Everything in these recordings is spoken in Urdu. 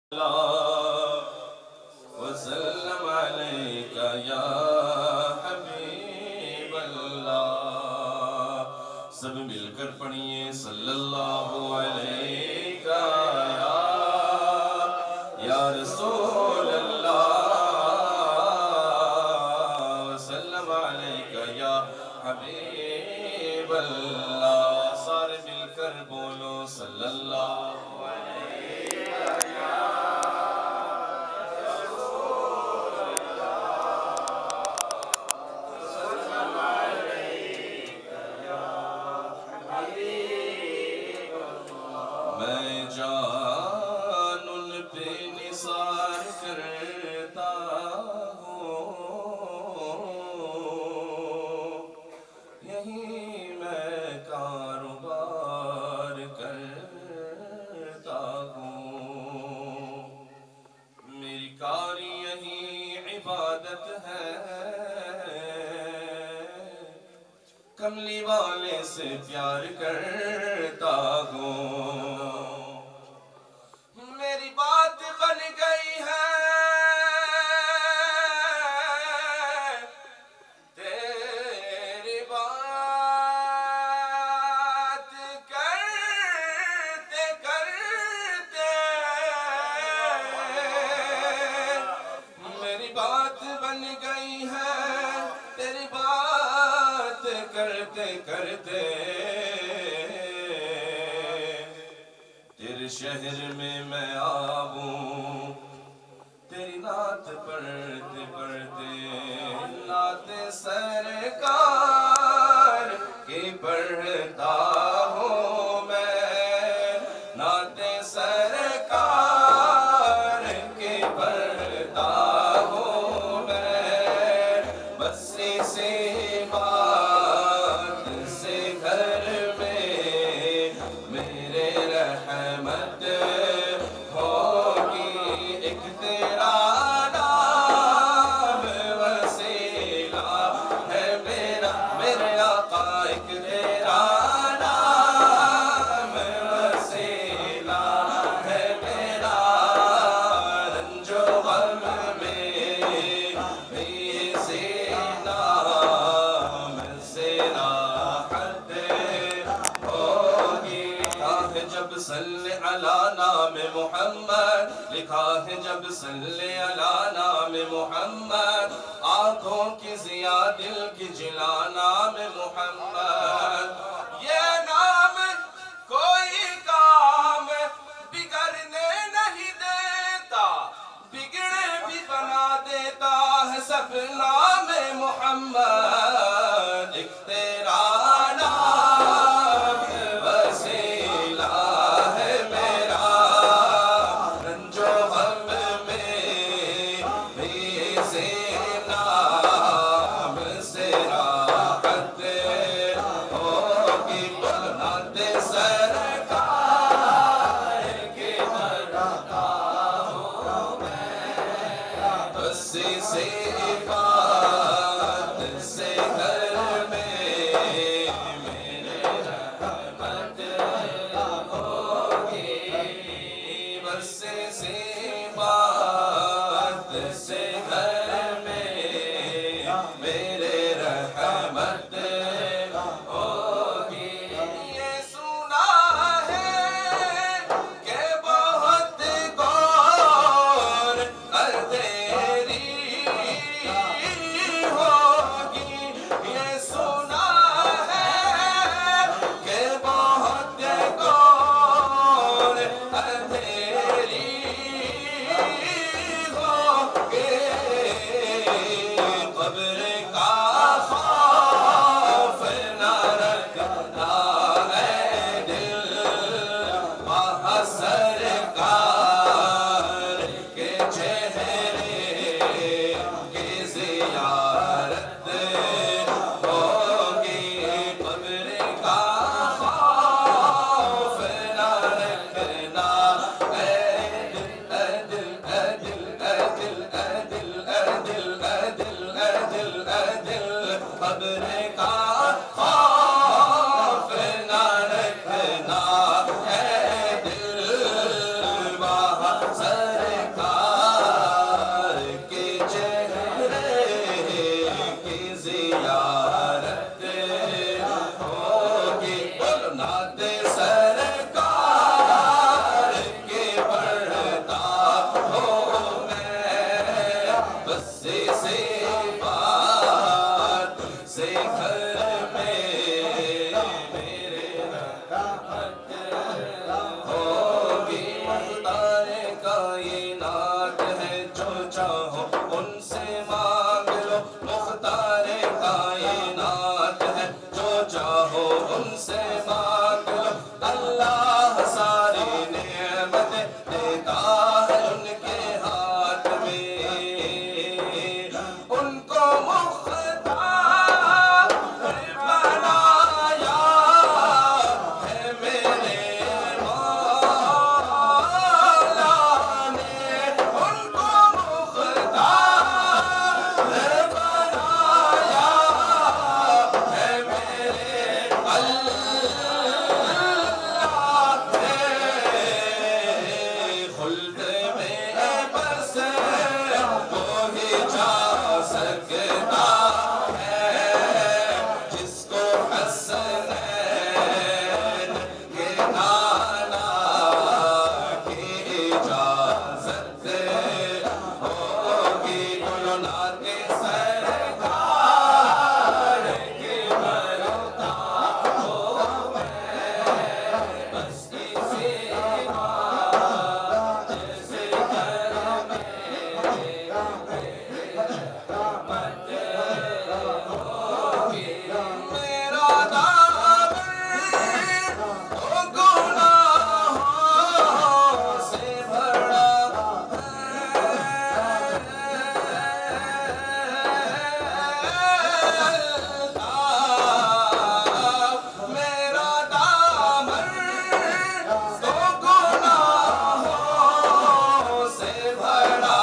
وسلم عليك يا حبيب اللہ. سب مل کر پڑھیے صلی اللہ علیہ یا رسول اللہ. وسلم علیک یا حبیب اللہ. سارے مل کر بولو صلی اللہ کملی والے سے پیار کرتا ہوں. میری بات بن گئی ہے تیری بات کرتے کرتے. میری بات بن گئی ہے تیری بات کرتے کرتے. تیرے شہر میں میں آؤں تیری نعت پڑھتے پڑھتے. نعت سرکار کی پڑھتا ہوں میں. نعت سرکار کی پڑھتا ہوں میں. بس اسی بات سے گھر میں میرے رحمت ہوگی. ایک تیرا نام وسیلہ ہے میرا میرے آقا. ایک تیرا نام وسیلہ ہے میرا. رنج و غم میں اسی نام سے راحت ہوگی. لکھا ہے جب صلی علی نام محمد. لکھا ہے جب صلی علی نام محمد. آنکھوں کی ضیا دل کی جلا نام محمد. یہ نام کوئی کام بگڑنے نہیں دیتا. بگڑے بھی بنا دیتا ہے سب نام محمد. ایک تیرا نام وسیلہ ہے میرا. رنج و غم میں بھی اسی نام سے راحت ہوگی. نعت سرکار کی پڑھتا ہوں میں. بس اسی بات سے گھر میں میرے رحمت ہوگی. بس اسی بات سے گھر میں میرے رحمت ہوگی. یہ سنا ہے کہ بہت غور کر تیری ہوگی. یہ سنا ہے کہ بہت غور کر تیری خلد میں بس وہی جا سکتا ہے جس کو حسنین کے نانا کی اجازت ہوگی گلنار کے سرکار کی مرتا ہوں میں بس کسی بات جیسے گھر میں رحمت ہوگی میرا دامن تو گناہوں سے بھرا میرا دامن تو گناہوں سے بھرا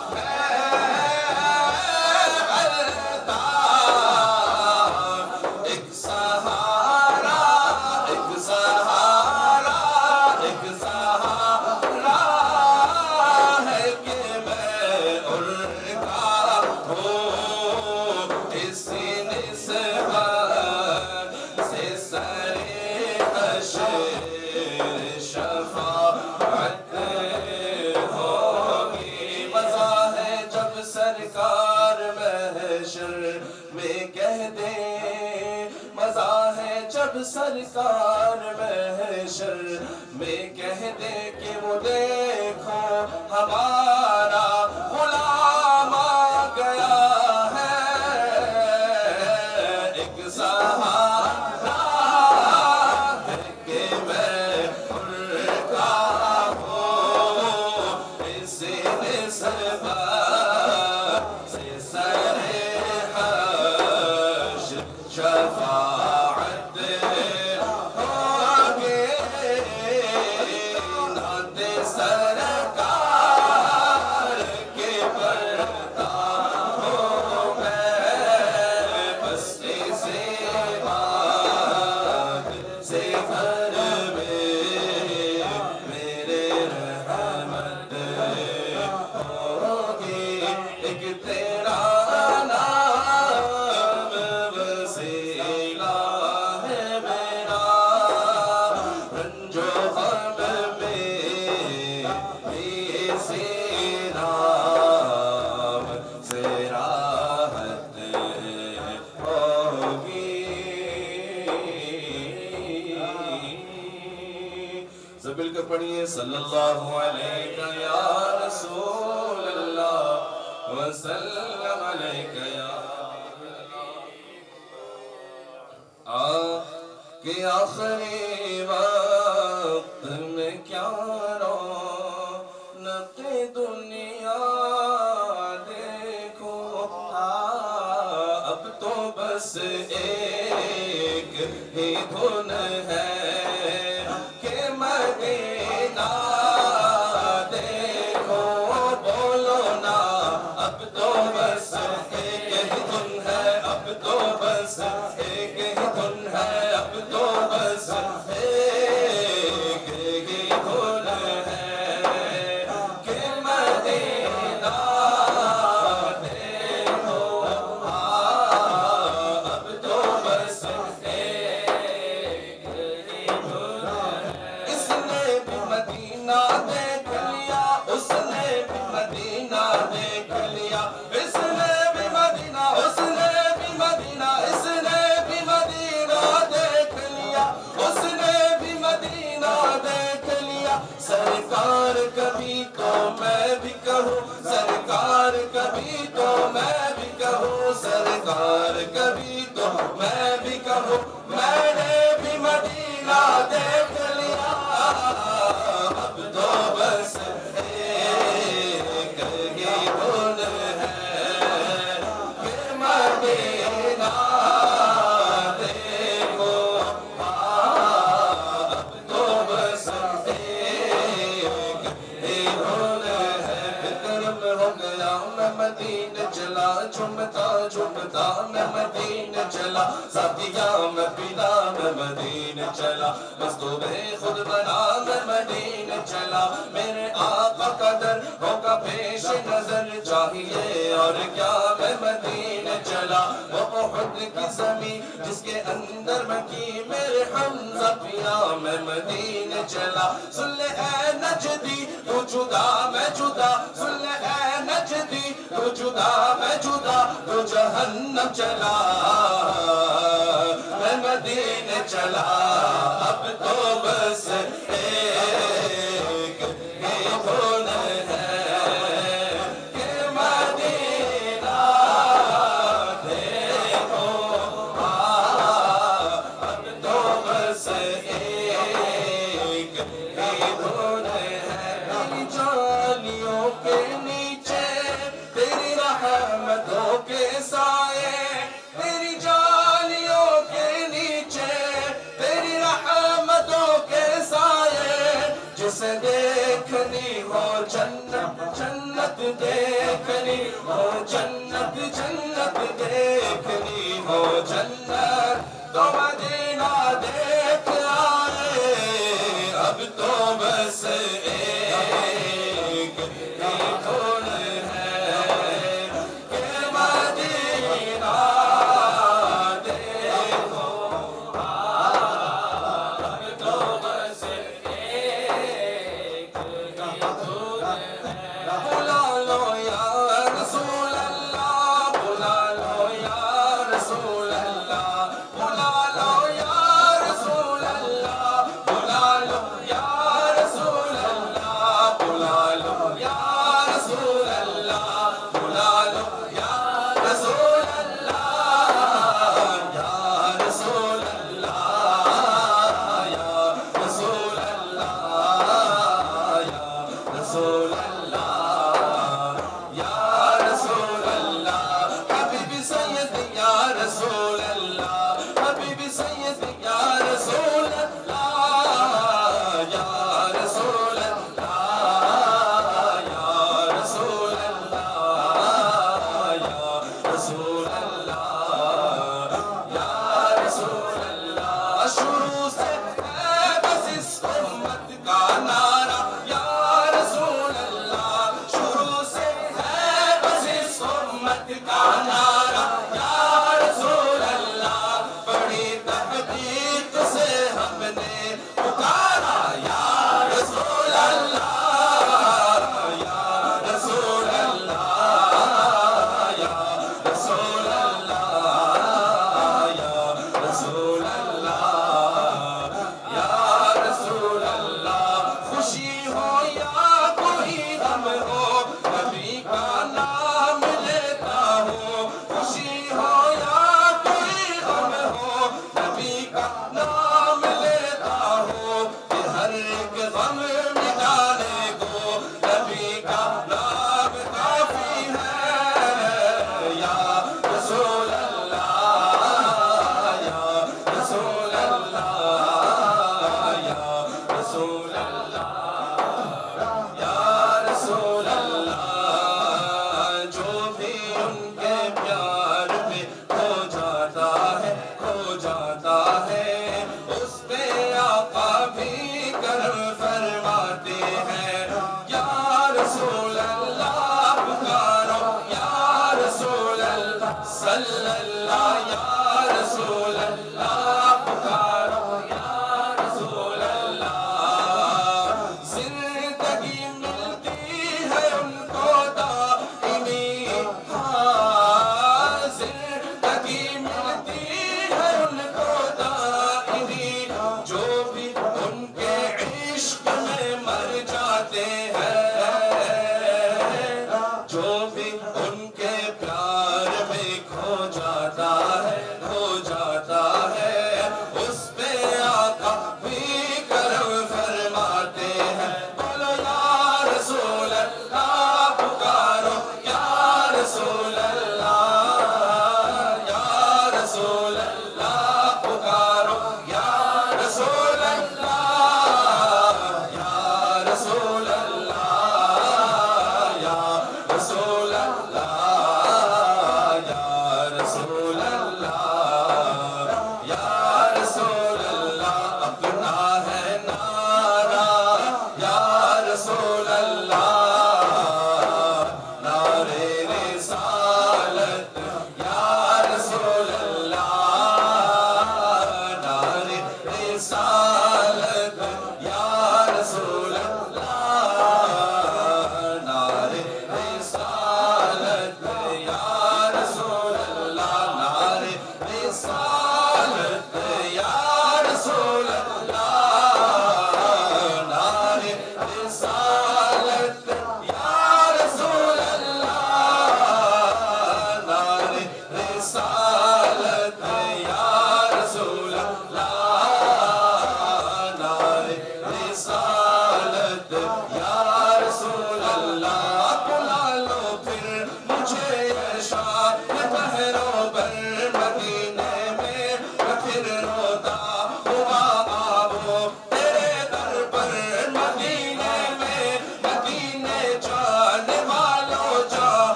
ایک سہارا ایک سہارا ایک سہارا ہے کہ میں ان کا ہوں اسی نسبت سے حشر شفاعت ہوگی مزہ ہے جب سرکار محشر میں کہہ دے مزہ ہے جب سرکار محشر میں کہہ دے کہ وہ دیکھو ہمارا غلام آ گیا ہے ایک سہارا ہے کہ میں ان کا ہوں اسی نسبت سے حشر شفاعت ہوگی نعت سرکار کے پڑھتا ہوں میں بس اسی بات سے گھر میں میرے رحمت ہوگی ایک تیرا نام وسیلہ ہے میرا رنج و غم میں اسی نام سے راحت ہوگی سب مل کر پڑھیے صلی اللہ علیہ یا رسول اللہ وسلم علیہ یا کہ آخری وقت میں کیا رونق دنیا دیکھو اب تو بس ایک ہی دھن ہے کہ مدینہ دیکھو بولو نا اب تو بس ایک ہی دھن ہے اب تو بس ایک ہی دھن ہے اب تو بس ایک ہی دھن ہے کہ مدینہ دیکھو اب تو بس ایک ہی دھن ہے اس نے بھی مدینہ دیکھ لیا اس نے بھی مدینہ دیکھ لیا اس نے بھی مدینہ اس نے بھی مدینہ اس نے بھی مدینہ دیکھ لیا اس نے بھی مدینہ دیکھ لیا سرکار کبھی تو میں بھی کہوں سرکار کبھی تو میں بھی کہوں سرکار کبھی تو میں بھی کہوں میں نے بھی مدینہ دیکھ لیا اب تو بس ایک ہی دھن ہے کہ مدینہ دیکھو اب تو بس ایک ہی دھن ہے کرم ہو گیا میں مدینہ چلا جھومتا جھومتا میں مدینے چلا ساتھیا میں پیلا میں مدینے چلا مستو بے خود بنا میں مدینے چلا میرے آقا کا در ہوگا پیش نظر چاہیے اور کیا میں مدینے چلا وہ احد کی زمین جس کے اندر میں کی میرے حمزہ پیا میں مدینے چلا سن لے اے نجدی تو جدا میں جدا سن لے اے نجدی تو جدا میں جدا تو جہنم چلا میں مدینے چلا اب تو بس ایک ہی دھن ہے کہ مدینہ دیکھو اب تو بس ایک ہی دھن ہے میری جالیوں کے نیچے تیری رحمتوں کے سائے تیری جالیوں کے نیچے تیری رحمتوں کے سائے جسے دیکھنی ہو جنت جنت دیکھنی ہو جنت جنت دیکھنی ہو جنت تو مدینہ دیکھ آئے اب تو بس ایک ہی دھن ہے کہ مدینہ دیکھو اب تو بس ایک ہی دھن ہے بلا لو یا رسول اللہ بلا لو یا رسول اللہ بلا لو یا رسول اللہ بلا لو یا رسول اللہ بلا لو یا رسول اللہ بلا لو یا رسول اللہ یا رسول اللہ یا رسول اللہ یا رسول اللہ یا رسول اللہ حبیبی سید یا رسول اللہ حبیبی سید یا رسول اللہ یا رسول اللہ یا رسول اللہ یا رسول اللہ یا رسول اللہ شروع سے ہے بس اس امت کا نعرہ یا رسول اللہ شروع سے ہے بس اس امت کا نعرہ یا رسول اللہ بڑی تحقیق سے ہم نے پکارا یا رسول اللہ یا رسول اللہ یا رسول اللہ یا رسول اللہ یا رسول اللہ خوشی ہو یا کوئی غم ہو نبی کا نام لیتا ہوں خوشی ہو یا کوئی غم ہو نبی کا نام لیتا ہوں کہ ہر ایک غم مٹانے کو نبی کا نام کافی ہے یا رسول اللہ یا رسول اللہ یا رسول اللہ یا رسول اللہ جو بھی ان کے پیار میں کھو جاتا ہے اس پہ آقا بھی کرم فرماتے ہیں یا رسول اللہ پکارو یا رسول اللہ صلی اللہ یا رسول اللہ پکارو یا رسول اللہ زندگی ملتی ہے ان کو دائمی زندگی ملتی ہے ان کو دائمی جو بھی ان کے عشق میں مر جاتے ہیں جو بھی ان کے پیار میں کھو جاتا ہے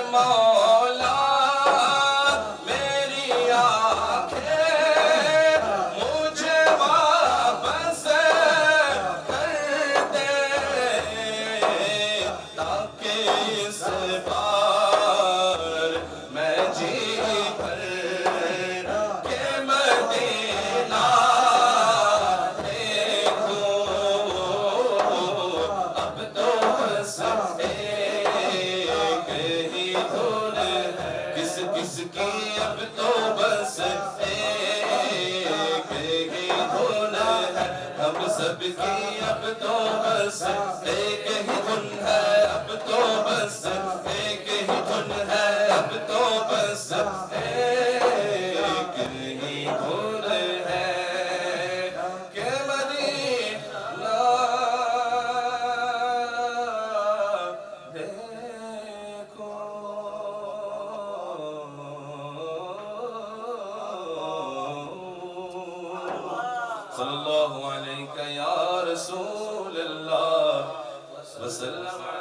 مولا میری آنکھیں مجھے واپس کر دے تاکہ اس بار میں جی بھر کے مدینہ دیکھوں اب تو بس ایک ہی دھن ہے کس کس کی اب تو بس ایک ہی دھن ہے ہم سب کی اب تو بس ایک ہی دھن ہے اب تو بس ایک ہی دھن ہے اب تو بس ایک ہی دھن ہے کہ مدینہ دیکھو صلی اللہ علیہ یا رسول اللہ وسلم